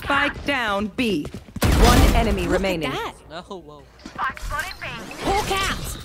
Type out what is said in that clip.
Spike down B. One enemy remaining. That. No, whoa. Hawk out.